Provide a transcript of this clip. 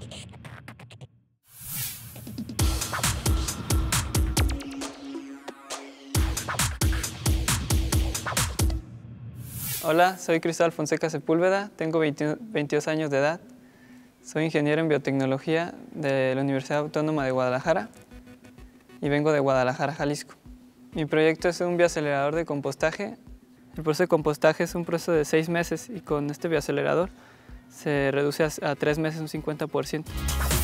Hola, soy Cristóbal Fonseca Sepúlveda, tengo 22 años de edad. Soy ingeniero en biotecnología de la Universidad Autónoma de Guadalajara y vengo de Guadalajara, Jalisco. Mi proyecto es un bioacelerador de compostaje. El proceso de compostaje es un proceso de 6 meses y con este bioacelerador se reduce a 3 meses un 50%.